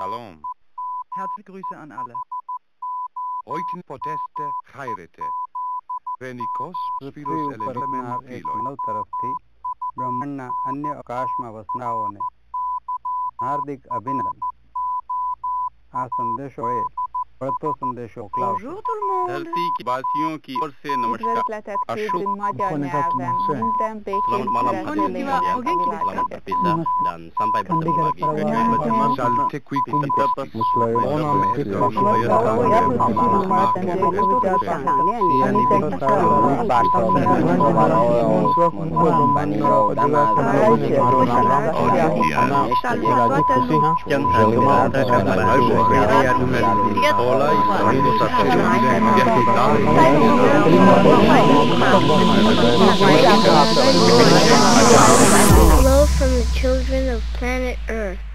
Shalom. Herzliche Grüße an alle. Heute poteste khairete. Venikos philos element philoi. मानव तरफ थी ब्रह्मांडના अन्य આકાશમાં વસનાઓને હાર્દિક અભિનંદન. આ સંદેશોએ बढ़तो संदेश मोकलाओ. Bonjour tout le monde. धरती की वासियों की ओर से नमस्कार. Üdvözletet küldünk magyar nyelven minden békét szeretnél Selamat berpisah dan sampai bertemu lagi. Salte qui cuncos. Onam et Hello from the children of planet Earth.